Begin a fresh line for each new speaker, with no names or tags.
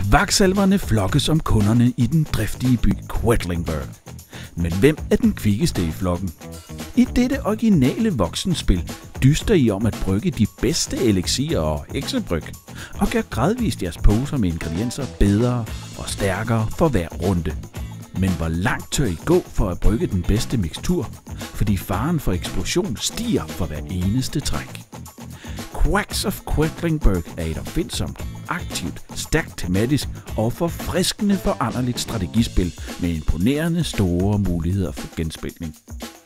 Kvaksalverne flokkes om kunderne i den driftige by Quedlinburg. Men hvem er den kvikkeste i flokken? I dette originale voksenspil dyster I om at brygge de bedste elixirer og heksebryg, og gør gradvist jeres poser med ingredienser bedre og stærkere for hver runde. Men hvor langt tør I gå for at brygge den bedste mikstur, fordi faren for eksplosion stiger for hver eneste træk. Quacks of Quedlinburg er et opfindsomt, aktivt, stærkt tematisk og forfriskende foranderligt strategispil med imponerende store muligheder for genspilning.